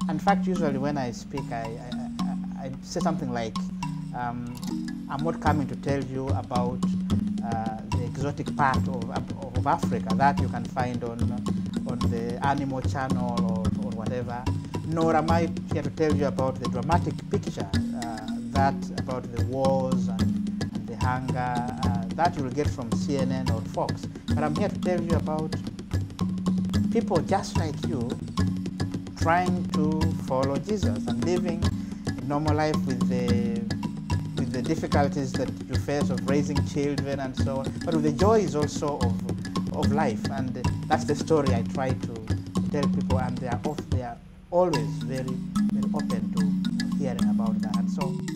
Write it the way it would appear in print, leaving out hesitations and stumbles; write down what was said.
In fact, usually when I speak, I say something like, I'm not coming to tell you about the exotic part of Africa that you can find on the Animal Channel or whatever, nor am I here to tell you about the dramatic picture that about the wars and the hunger that you will get from CNN or Fox. But I'm here to tell you about people just like you trying to follow Jesus and living a normal life with the difficulties that you face of raising children and so on, but with the joys also of life. And that's the story I try to tell people, and they are always very, very open to hearing about that. And so